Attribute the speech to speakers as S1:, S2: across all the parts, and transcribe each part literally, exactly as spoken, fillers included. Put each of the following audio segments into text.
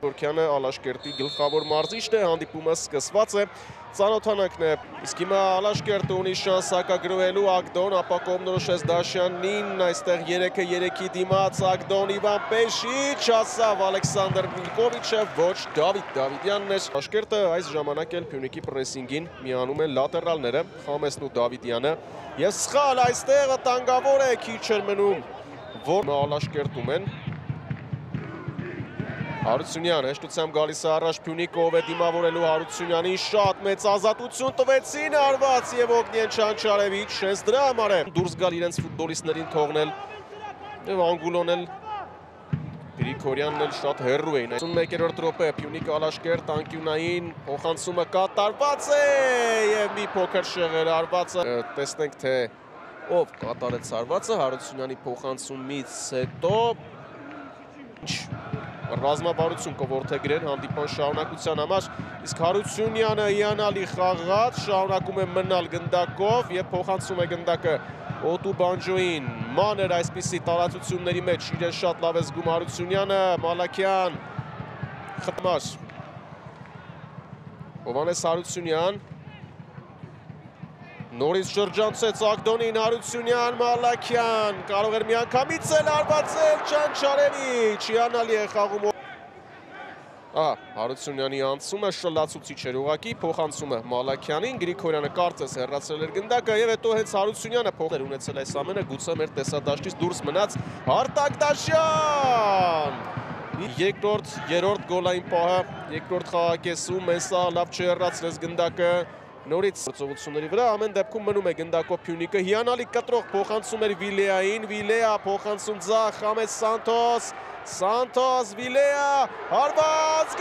S1: Գորքյանը Ալաշկերտի գլխավոր մարզիչն է, հանդիպումը սկսված է, ծանոթանակն է, իսկ հիմա Ալաշկերտը ունի շանս հակագրվելու Ագդոն, ապա կողմնորոշեց Դաշյանին, այստեղ երեքը երեքի դիմաց, Ագդոն Իվան Պեշիչ, ասավ Ալեքսանդր Միլկովիչը, ոչ Դավիթ Դավիթյանն էր։ Ալաշկերտը այս ժամանակ էլ Փյունիկի պրեսինգին միանում են լատերալները, Խամեսն ու Դավիթյանը, և սխալ այստեղ վտանգավոր է, քիչ էր մնում, որ Ալաշկերտում են։ Հարությունյան հեշտությամբ գալիս է առաջ Փյունիկը, ով է դիմավորելու Հարությունյանին, շատ մեծ ազատություն տվեցին արված և Օգնիեն Չանչարևիչ, հենց դրա համար է դուրս գալ իրենց ֆուտբոլիստներին թողնել և Անգուլոն էլ, Գրիգորյանն էլ շատ հեռու էին։ ութանմեկերորդ րոպե Փյունիկը Ալաշկերտ անկյունային փոխանցումը կատարված է և մի փոքր շեղեր արված է։ Տեսնենք թե ով կատարեց արվածը Հարությունյանի փոխանցումից հետո ռազմավարություն կորդեգրեն հանդիպան շարունակության համար, իսկ Հարությունյանը հիանալի խաղաց, շարունակում է մնալ գնդակով և փոխանցում է գնդակը Օտու Բանջոյին, մանր այսպիսի տարածությունների մեջ իրեն շատ լավ է զգում Հարությունյանը, Մալաքյան, խմար, Հովհաննես Հարությունյան, նորից շրջանցեց Ագդոնին, Հարությունյան, Մալաքյան, կարող էր միանգամից էլ արվածել Չանչարևիչ, հիանալի է խաղում։ Ահա, Հարությունյանի անցումը շլացուցիչ էր ուղղակի, փոխանցումը Մալաքյանին, Գրիգորյանը կարծես հեռացրել էր գնդակը և հետո հենց Հարությունյանը փոխել ունեցել այս ամենը, գուցե մեր տեսադաշտից դուրս մնաց Արտակ Դաշյան։ Երկրորդ, երրորդ գոլային պահը, երկրորդ խաղակեսում, Մենսահը լավ չհեռացրեց գնդակը, նորից գործողությունների վրա, ամեն դեպքում մնում է գնդակով Փյունիկը, հիանալի կտրող փոխանցում էր Վիլեային, Վիլեա փոխանցում ձախ, Խամես Սանթոս, Սանթոս, Վիլեա, հարված,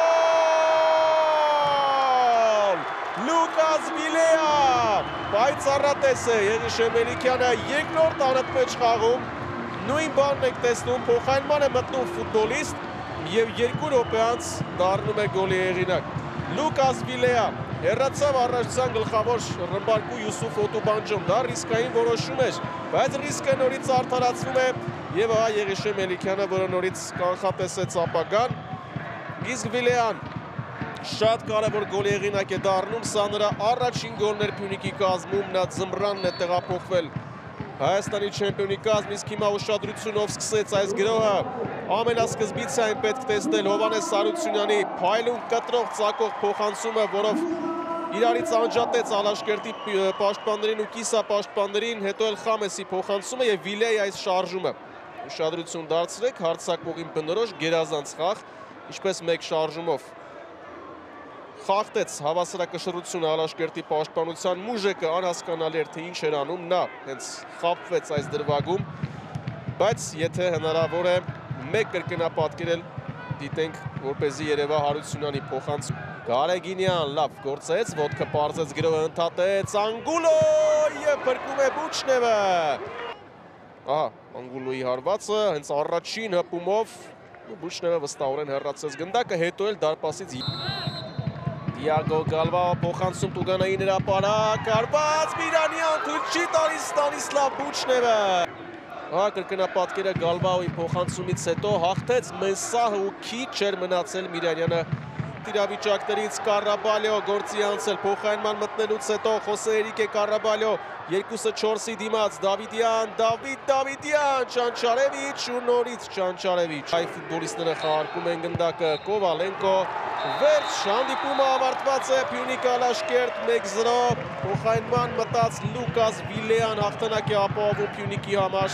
S1: գոլ! Լուկաս Վիլեա, պայծառատես է, Եղիշե Մելիքյանը երկրորդ անընդմեջ խաղում, նույն բանն եք տեսնում, փոխարինման է մտնում ֆուտբոլիստ և երկու րոպե անց դառնում է գոլի հեղինակ։ Լուկաս Վիլեա հեռացավ առաջության գլխավոր ռմբարկու Յուսուֆ Օտուբանջոն, դա ռիսկային որոշում էր, բայց ռիսկը նորից արդարացվում է և ահա Եղիշե Մելիքյանը, որը նորից կանխատեսեց ապագան, իսկ Վիլեան շատ կարևոր գոլի հեղինակ է դառնում, սա նրա առաջին գոլն էր Փյունիկի կազմում, նա ձմռանն է տեղափոխվել Հայաստանի չեմպիոնի կազմ, իսկ հիմա ուշադրությունով սկսեց այս գրոհը, ամենասկզբից այն պետք տեսնել Հովհաննես Հարությունյանի փայլուն կտրող ծակող փոխանցումը, որով իրարից անջատեց Ալաշկերտի պաշտպաններին ու կիսապաշտպաններին, հետո էլ Խամեսի փոխանցումը և Վիլեայի այս շարժումը։ Ուշադրություն դարձրեք, հարձակվողին բնորոշ գերազանց խաղ, ինչպես մեկ շարժումով խախտեց հավասարակշռությունը Ալաշկերտի պաշտպանության, Մուժեկը անհասկանալի էր թե ինչ էր անում, նա հենց խաբվեց այս դրվագում, բայց եթե հնարավոր է մեկ կրկնապատկերել, դիտենք, որպեսզի երևա Հարությունյանի փոխանցում։ Գարեգինյան լավ գործեց, ոտքը պարզեց, գրոհը ընդհատեց, Անգուլո և փրկում է Բուչնևը։ Ահա, Անգուլոյի հարվածը, հենց առաջին հպումով Բուչնևը վստահորեն հեռացրեց գնդակը, հետո էլ դարպասից Դիագո Գալվաո փոխանցում Տուգանային հրապարակ, արված Միրանյան, թույլ չի տալիս Ստանիսլավ Բուչնևը։ Ահա կրկնապատկերը Գալվաոյի փոխանցումից հետո հաղթեց Մենսահը ու քիչ էր մնացել Միրանյանը տիրավիճակներից, Կարաբալյո գործի անցել, փոխարինման մտնելուց հետո Խոսե Էրիկե Կարաբալյո, երկուսը չորսի դիմաց, Դավիթյան, Դավիթ Դավիթյան, Չանչարևիչ ու նորից Չանչարևիչ։ Այ ֆուտբոլիստները խաղարկում են գնդակը, Կովալենկո, վերջ, հանդիպումը ավարտված է, Փյունիկ Ալաշկերտ մեկ զրո, փոխարինման մտած Լուկաս Վիլեան հաղթանակ է ապահովում Փյունիկի համար։